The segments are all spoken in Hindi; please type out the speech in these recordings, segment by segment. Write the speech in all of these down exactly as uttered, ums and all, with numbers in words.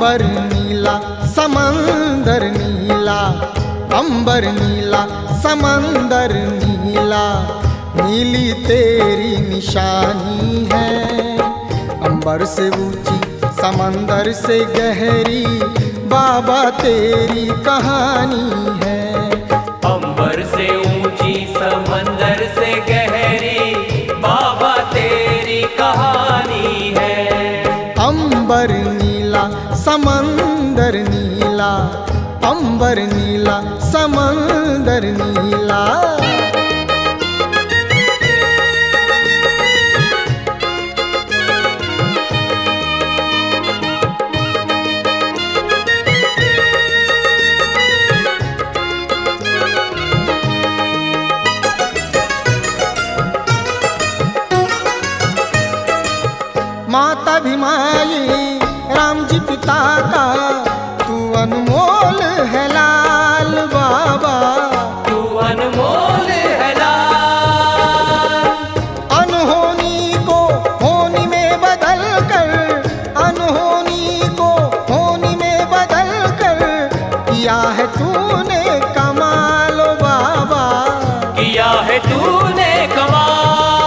अंबर नीला समंदर नीला, अंबर नीला समंदर नीला, नीली तेरी निशानी है। अंबर से ऊंची समंदर से गहरी बाबा तेरी कहानी है। अंबर से ऊंची समंदर से गहरी बाबा तेरी कहानी है। अंबर नीला समंदर नीला, अंबर नीला समंदर नीला। माता भी माई राम जी पिता का, तू अनमोल है लाल बाबा, तू अनमोल है लाल। अनहोनी को होनी में बदल कर, अनहोनी को होनी में बदल कर, किया है तूने कमाल बाबा, किया है तूने कमाल।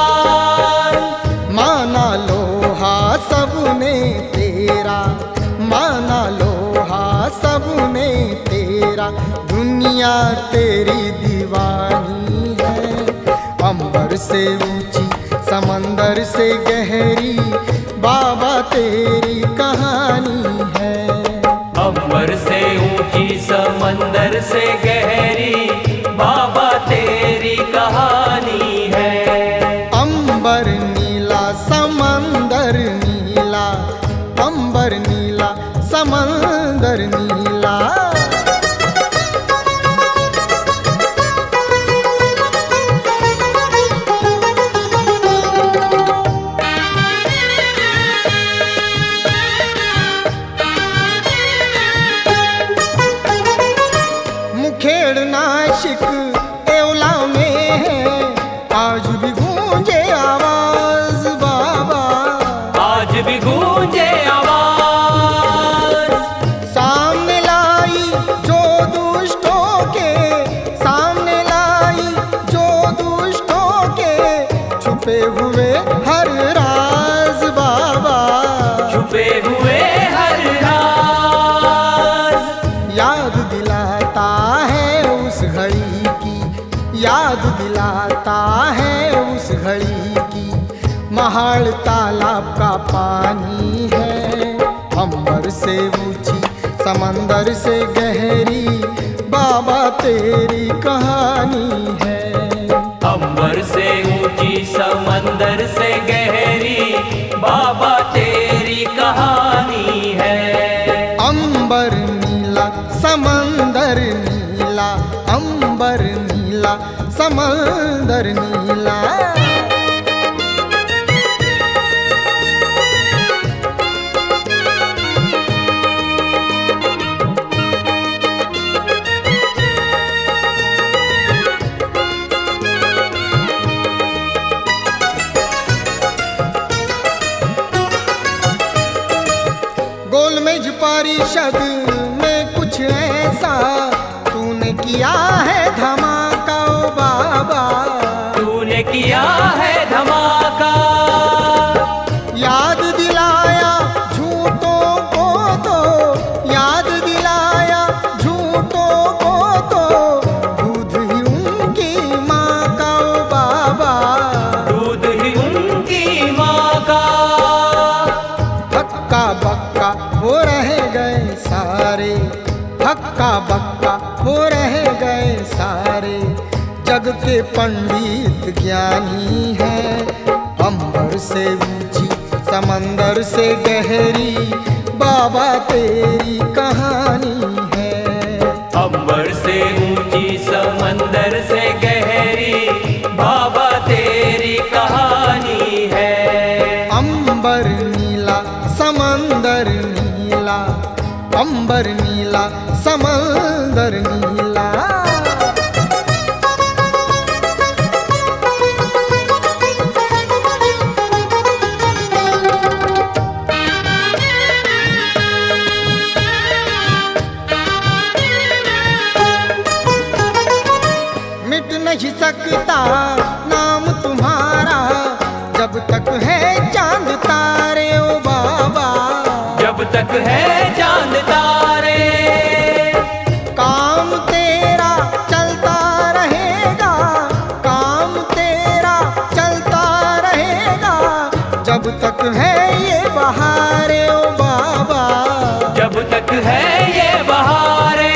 माना लोहा सबने तेरा, माना लोहा सबने तेरा, दुनिया तेरी दीवानी है। अंबर से ऊंची समंदर से गहरी बाबा तेरी कहानी है। अंबर से ऊंची समंदर से गहरी बाबा तेरी कहानी है। अंबर नीला समंदर नीला, अंबर नीला समंदर नीला। मुखेड़ नाशिक येवला में है, आज भी गूंजे आवाज बाबा, आज भी गूंजे आवाज। सामने लाई जो दुष्टों के, सामने लाई जो दुष्टों के, छुपे हुए हर राज बाबा, छुपे हुए हर राज। याद दिलाता है उस घड़ी की, याद दिलाता है उस घड़ी की, महाड़ तालाब का पानी है। अंबर से ऊंची समंदर से गहरी बाबा तेरी कहानी है। अंबर से ऊंची समंदर से गहरी बाबा तेरी कहानी है। अंबर नीला समंदर नीला, अंबर नीला समंदर नीला। गोलमेज परिषद में कुछ ऐसा तूने किया है धमाका ओ बाबा, तूने किया है धमाका। याद दिलाया झूठों को तो, याद दिलाया झूठों को तो, दूध ही उनकी माँ का ओ बाबा, दूध ही उनकी माँ का। हक्का बक्का हो रह गए सारे, हक्का बक्का हो रह गए सारे, जग के पंडित ज्ञानी हैं। अंबर से ऊंची समंदर से गहरी बाबा तेरी कहानी है। अंबर से ऊंची समंदर से गहरी बाबा तेरी कहानी है। अंबर नीला समंदर नीला, अंबर नीला समंदर नीला। तक है चांद तारे। काम तेरा चलता रहेगा, काम तेरा चलता रहेगा, जब तक है ये बहारे ओ बाबा, जब तक है ये बहारे।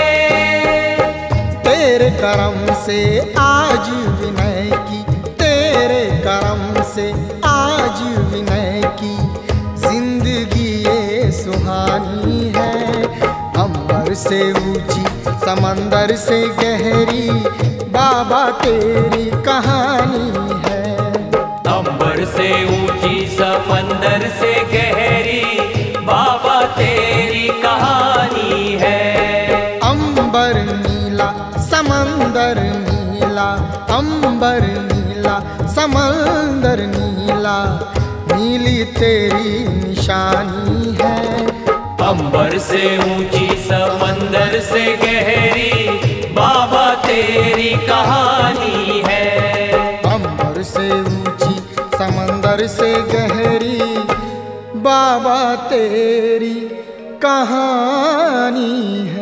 तेरे करम से आज विनय की, तेरे करम से आज विनय की जिंदगी ये सुहानी है। अंबर से ऊंची समंदर से गहरी बाबा तेरी कहानी है। अंबर से ऊंची समंदर से गहरी बाबा तेरी कहानी है। अंबर नीला समंदर नीला, अंबर नीला समंदर नीला, नीली तेरी निशानी है। अंबर से ऊंची समंदर से गहरी बाबा तेरी कहानी है। अंबर से ऊंची समंदर से गहरी बाबा तेरी कहानी है।